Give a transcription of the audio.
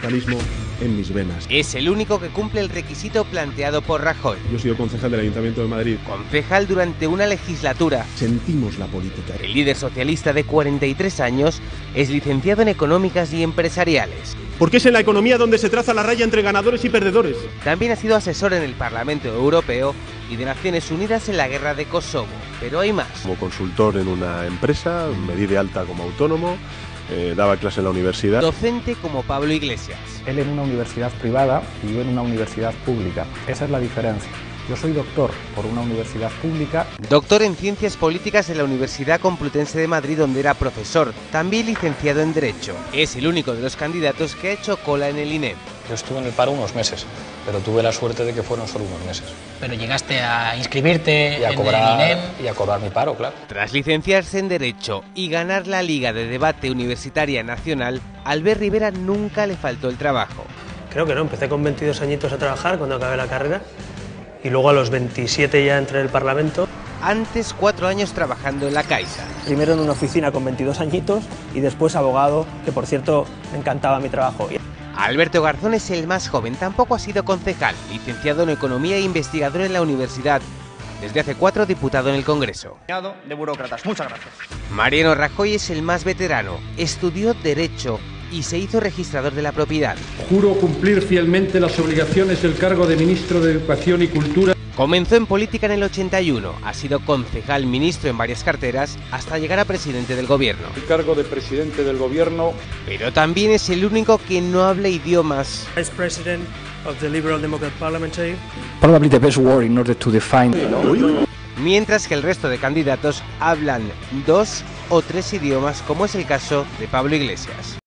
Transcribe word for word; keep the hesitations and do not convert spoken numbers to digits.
catalanismo en mis venas. Es el único que cumple el requisito planteado por Rajoy. Yo he sido concejal del Ayuntamiento de Madrid. Concejal durante una legislatura. Sentimos la política. El líder socialista de cuarenta y tres años es licenciado en Económicas y Empresariales. Porque es en la economía donde se traza la raya entre ganadores y perdedores. También ha sido asesor en el Parlamento Europeo y de Naciones Unidas en la guerra de Kosovo. Pero hay más. Como consultor en una empresa, me di de alta como autónomo, eh, daba clase en la universidad. Docente como Pablo Iglesias. Él en una universidad privada y yo en una universidad pública. Esa es la diferencia. Yo soy doctor por una universidad pública. Doctor en Ciencias Políticas en la Universidad Complutense de Madrid, donde era profesor. También licenciado en Derecho. Es el único de los candidatos que ha hecho cola en el I N E M. Yo estuve en el paro unos meses, pero tuve la suerte de que fueron solo unos meses. Pero llegaste a inscribirte y a en cobrar, el I N E M. Y a cobrar mi paro, claro. Tras licenciarse en Derecho y ganar la Liga de Debate Universitaria Nacional, a Albert Rivera nunca le faltó el trabajo. Creo que no, empecé con veintidós añitos a trabajar cuando acabé la carrera y luego a los veintisiete ya entré en el Parlamento. Antes cuatro años trabajando en la Caixa. Primero en una oficina con veintidós añitos y después abogado, que por cierto me encantaba mi trabajo. Alberto Garzón es el más joven, tampoco ha sido concejal, licenciado en Economía e investigador en la universidad. Desde hace cuatro, diputado en el Congreso. De burócratas. Muchas gracias. Mariano Rajoy es el más veterano, estudió Derecho y se hizo registrador de la propiedad. Juro cumplir fielmente las obligaciones del cargo de Ministro de Educación y Cultura. Comenzó en política en el ochenta y uno, ha sido concejal, ministro en varias carteras, hasta llegar a presidente del gobierno. El cargo de presidente del gobierno. Pero también es el único que no habla idiomas. Vice President of the Liberal Democrat Parliamentary. Probably the best word in order to define. Mientras que el resto de candidatos hablan dos o tres idiomas, como es el caso de Pablo Iglesias.